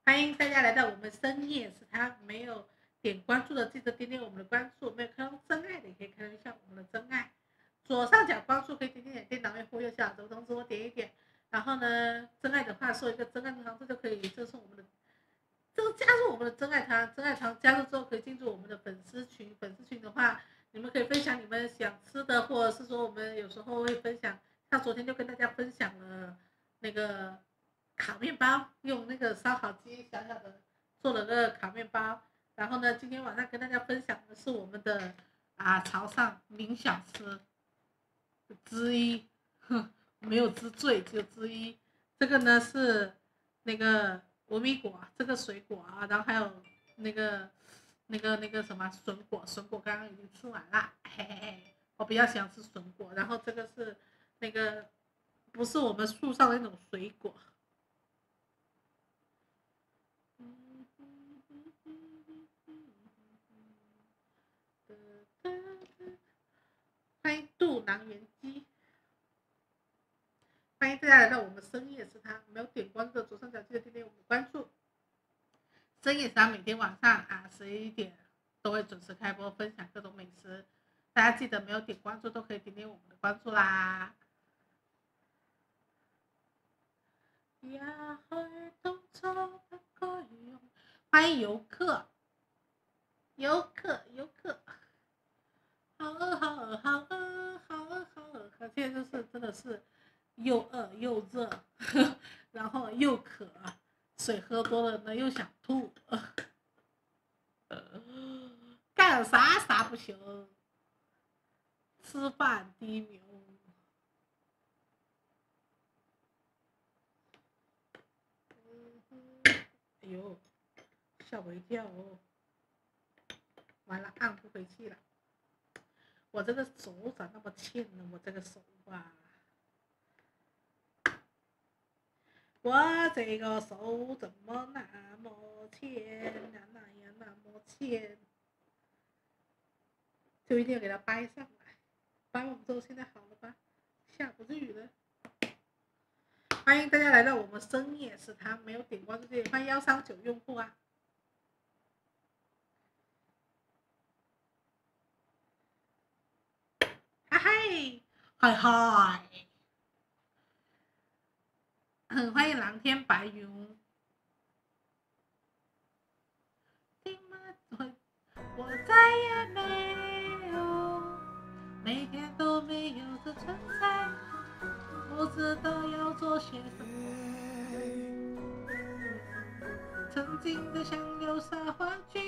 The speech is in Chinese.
欢迎大家来到我们深夜食堂。没有点关注的，记得点点我们的关注。没有看到真爱的，也可以看一下我们的真爱。左上角关注可以点点电脑用户右下角通知我点一点。然后呢，真爱的话说一个真爱银行，这就可以就是我们的这个加入我们的真爱堂。真爱堂加入之后可以进入我们的粉丝群。粉丝群的话，你们可以分享你们想吃的，或者是说我们有时候会分享，像昨天就跟大家分享了那个烤面包，用那个烧烤机小小的做了个烤面包。然后呢，今天晚上跟大家分享的是我们的潮汕名小吃之一，没有之最，只有之一。这个呢是那个无米果这个水果啊，然后还有那个什么笋果，笋果刚刚已经吃完了，嘿嘿嘿，我比较喜欢吃笋果。然后这个是那个不是我们树上的那种水果。欢迎肚囊圆鸡，欢迎大家来到我们深夜食堂。没有点关注的左上角记得点点我们关注。深夜食堂每天晚上11点都会准时开播，分享各种美食。大家记得没有点关注都可以点点我们的关注啦。欢迎游客，游客，好饿，好饿，好饿，好饿，好饿！现在就是真的是又饿又热，然后又渴，水喝多了呢又想吐，干啥啥不行，吃饭第一名。哎呦，吓我一跳哦！完了，按不回去了。我这个手咋那么欠呢？我这个手啊，我这个手怎么那么欠啊？那样那么欠，就一定要给它掰上来。掰完之后，现在好了吧？下不去了。欢迎大家来到我们深夜食堂，没有点关注这里，欢迎139用户啊！嗨嗨嗨嗨！很欢迎蓝天白云。我再也没有，每天都没有这存在，不知道要做些什么。曾经的想流沙话剧